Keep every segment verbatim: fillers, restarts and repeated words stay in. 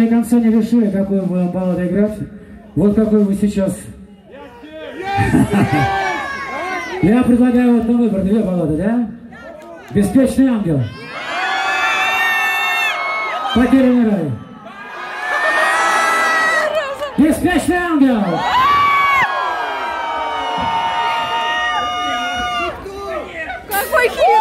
До конца не решили, какую будем балладу играть. Вот какой вы сейчас. Я предлагаю вот на выбор две баллады, да? «Беспечный ангел». «Потерянный рай». «Беспечный ангел». Какой хитрый!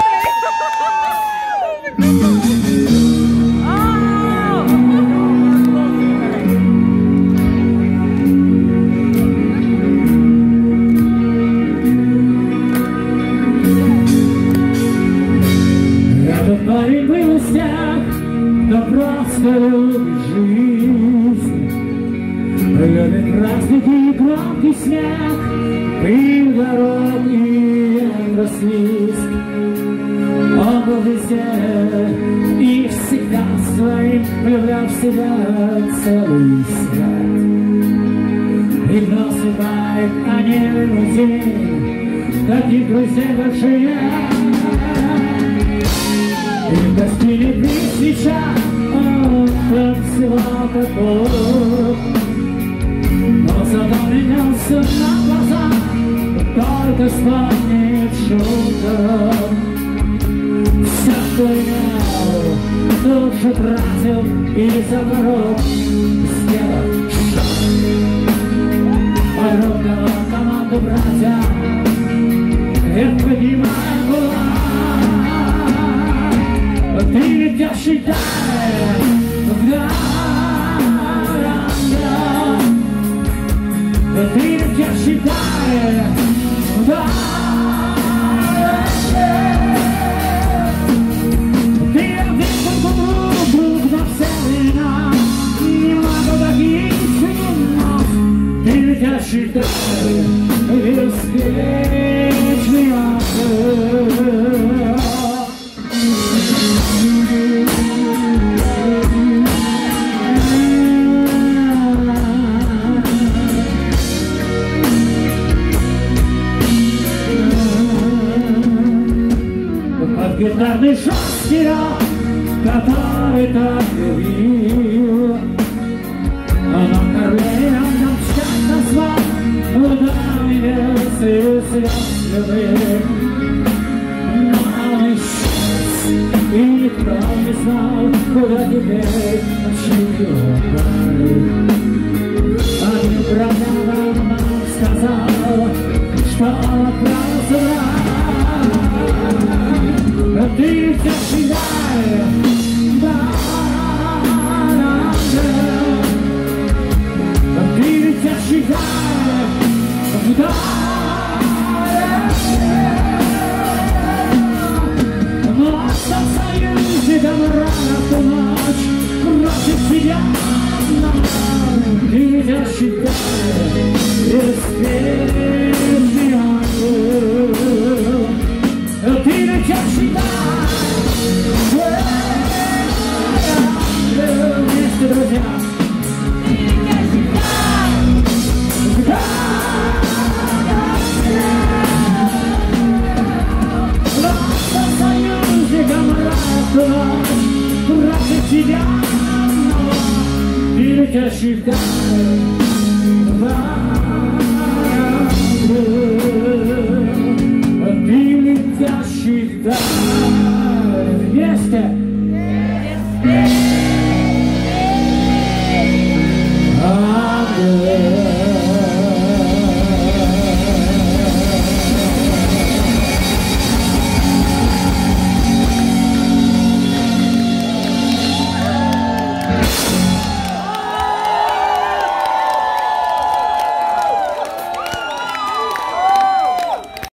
Этот парень был из тех, кто просто любит жизнь, любит праздники и громкий смех, пыль дорог и электросвист. Он был везде и всегда своим влюблял в себя целый свет. И гнал светает, а не людей, таких друзей больше нет. И в гостине при свечах он танцевал как Бог, но зато менялся на глазах, только вспомнит шутка. Все, что имел, тут же тратил и за порог сделал шаг. Огромного команду братья, вверх поднимая кулак. Ты летящий дай, ты летящий дай, ты один друг друг на все времена, немного таких немного. Ты летящий дай, беспечный ангел. Гитарный шостер, который так любил, но Карлеем нам всех назвал лунами небес и слез любви. Но он исчез, и никто не знал, куда теперь ночью его брали. Один братьям нам сказал, что он отправился в рай. Ты летящий дай, да, ты летящий дай, да, но остался союзником рано в ту ночь, против тебя, ты летящий дай, беспечный ангел. Ты летящий дай, вместе, друзья. Ты летящий дай, просто союзником радуга, против тебя. Ты летящий дай, ты летящий дай.